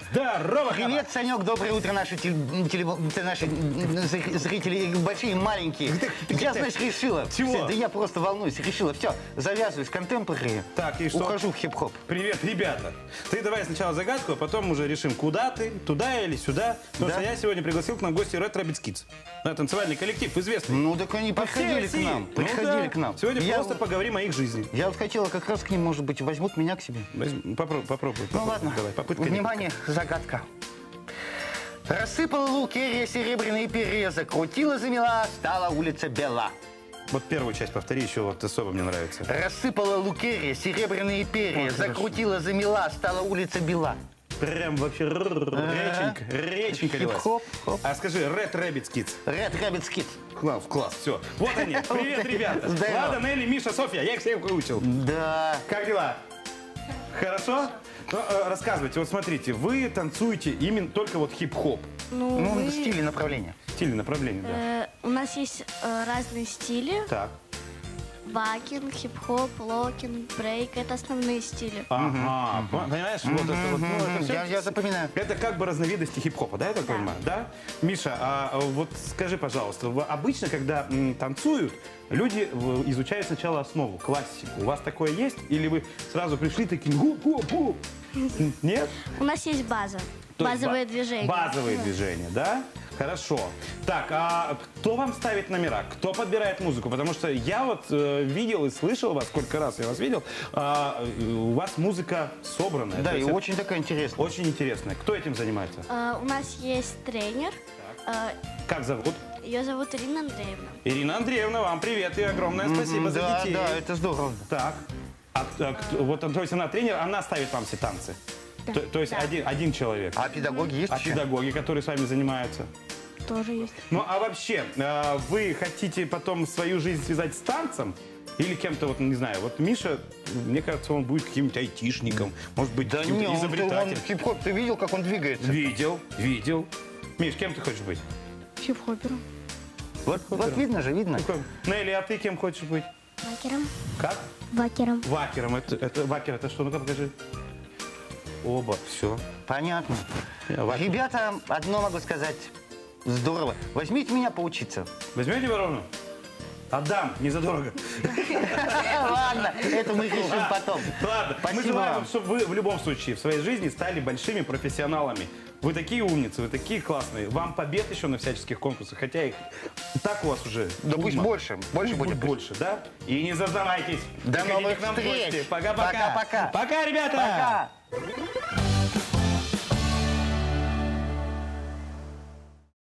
Здорово, Привет, Санек, доброе утро, наши зрители, большие и маленькие. Я, знаешь, решила. Чего? Все, да я просто волнуюсь, решила. Все, завязываюсь в контемпорари. Так, и что? Ухожу в хип-хоп. Привет, ребята. Ты давай сначала загадку, а потом уже решим, куда ты, туда или сюда. Потому что я сегодня пригласил к нам гостей Red Rabbit Kids. Да, танцевальный коллектив, известный. Ну, так они По всей приходили к России. нам. Приходили к нам. Сегодня Я просто вот- поговорим о их жизни. Я вот хотела как раз к ним, может быть, возьмут меня к себе. Попробуй. Ну ладно, Давай, попытка. внимание, загадка. Рассыпала лукерья серебряные перья, закрутила, замела, стала улица бела. Вот первую часть повтори еще, вот особо мне нравится. Рассыпала лукерья серебряные перья, закрутила, замела, стала улица бела. Прям вообще реченька лилась. Хип-хоп. А скажи, Red Rabbit Kids. Red Rabbit Kids. Класс, все. Вот они. Привет, ребята. Здорово. Влада, Нелли, Миша, Софья. Я их всех выучил. Да. Как дела? Хорошо? Ну, рассказывайте, вот смотрите, вы танцуете именно только вот хип-хоп. Ну, стиль и направление. Стиль и направление, да. У нас есть разные стили. Так. Вакинг, хип-хоп, локинг, брейк. Это основные стили. Ага. Понимаешь, вот это вот. Ну, это всё- Я запоминаю. Это как бы разновидности хип-хопа, да, я так понимаю? Да? Миша, а вот скажи, пожалуйста, обычно, когда танцуют, люди изучают сначала основу, классику. У вас такое есть? Или вы сразу пришли такие гуп-гуп-гуп? Нет? У нас есть база. То есть Базовые движения. Базовые движения, да? Хорошо. Так, а кто вам ставит номера? Кто подбирает музыку? Потому что я вот видел и слышал вас, сколько раз я вас видел, у вас музыка собранная. Да, То и есть очень такая интересная. очень интересная. Кто этим занимается? У нас есть тренер. Как зовут? Ее зовут Ирина Андреевна. Ирина Андреевна, вам привет и огромное спасибо за Да, детей. да, это здорово. Так. Вот, то есть она тренер, она ставит вам все танцы? То есть один человек. А педагоги есть А еще? педагоги, которые с вами занимаются? Тоже есть. Ну, а вообще, вы хотите потом свою жизнь связать с танцем? Или кем-то, вот, не знаю, вот Миша, мне кажется, он будет каким-нибудь айтишником, может быть, Да каким-то не, он изобретателем. хип-хоп, ты видел, как он двигается? Видел. Миш, кем ты хочешь быть? Хип-хопером. Вот видно же, видно. Нелли, а ты кем хочешь быть? Вакером. Как? Вакером. Вакером. Вакер, это что? Ну-ка, покажи. Оба, все. Понятно. Ребята, одно могу сказать. Здорово. Возьмите меня поучиться. Возьмете ворону? Отдам, не задорого. Ладно, это мы решим потом. Ладно, мы Спасибо желаем, вам. чтобы вы в любом случае в своей жизни стали большими профессионалами. Вы такие умницы, вы такие классные. Вам побед еще на всяческих конкурсах, хотя их так у вас уже. Да пусть уйма. больше, больше Пусть будет. больше, да? И не задавайтесь. До Приходите новых к нам в встреч. гости. Пока-пока. Пока-пока. Пока, ребята. Пока.